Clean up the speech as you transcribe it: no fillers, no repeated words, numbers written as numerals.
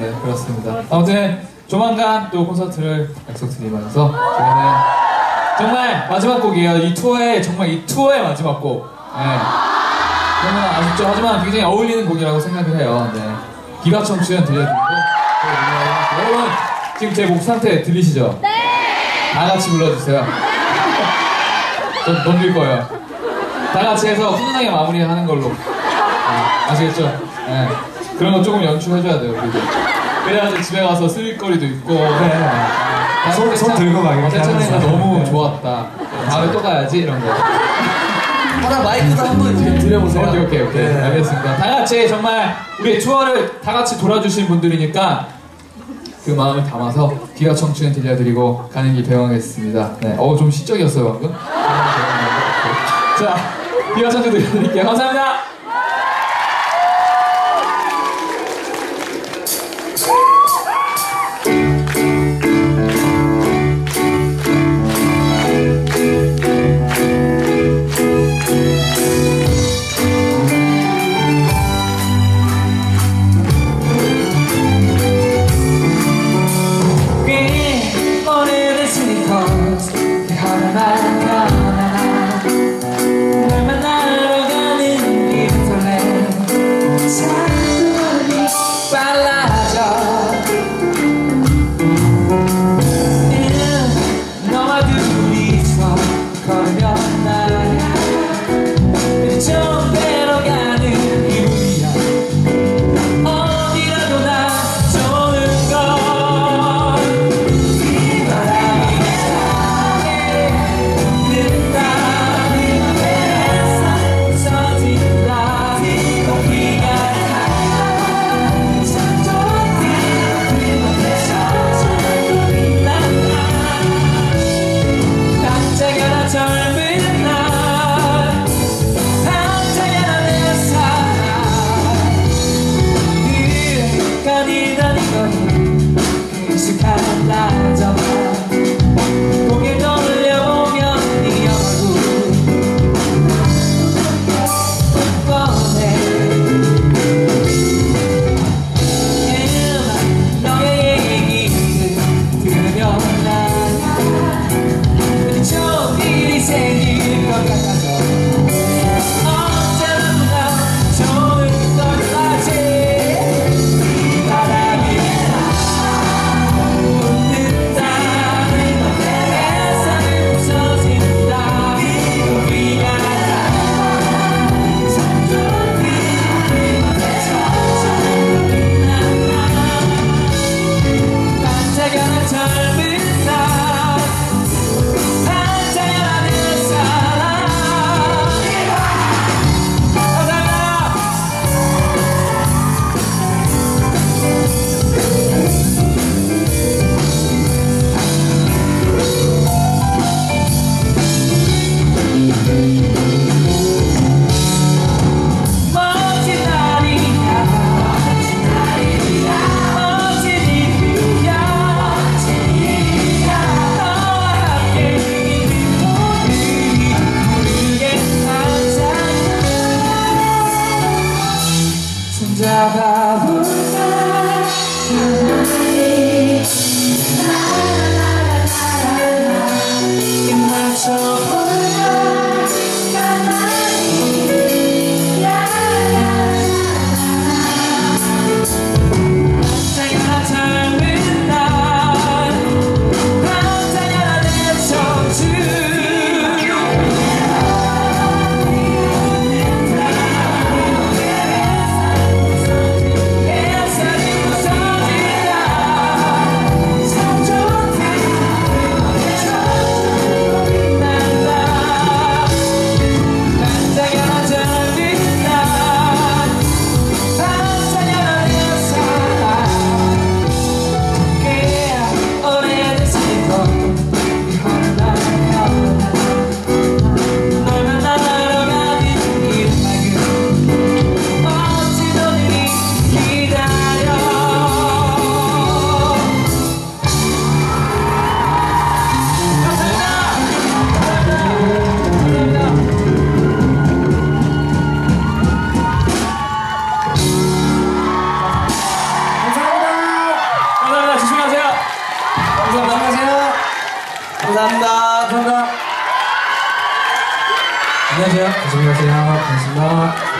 네, 그렇습니다. 아무튼 조만간 또 콘서트를 약속드리면서 저희는 정말 마지막 곡이에요. 이 투어의 정말 이 투어의 마지막 곡. 네. 그러면 아쉽죠. 하지만 굉장히 어울리는 곡이라고 생각을 해요. 네. 기가청 출연 들려드리고 여러분 지금 제 목 상태 들리시죠? 네. 다 같이 불러주세요. 좀 넘길 거예요. 다 같이 해서 훈훈하게 마무리하는 걸로. 네. 아시겠죠? 네. 그런 거 조금 연출해줘야 돼요. 우리도. 그래야지 집에 가서 쓸 거리도 있고. 네. 손 들고 가게. 세찬이가 너무 좋았다. 다음에 또 가야지 이런 거. 하나 마이크도 한번 드려보세요. 오케이. 네. 알겠습니다. 다 같이 정말 우리 투어를 다 같이 돌아주신 분들이니까 그 마음을 담아서 기가청 출연 들려드리고 가는 길 배워가겠습니다. 네. 좀 시적이었어요 방금. 자, 기가청 들려드릴게요. 감사합니다. 널 만나러 가는 길 감사합니다. 감사합니다. 안녕하세요. 조심히 가세요. 반갑습니다.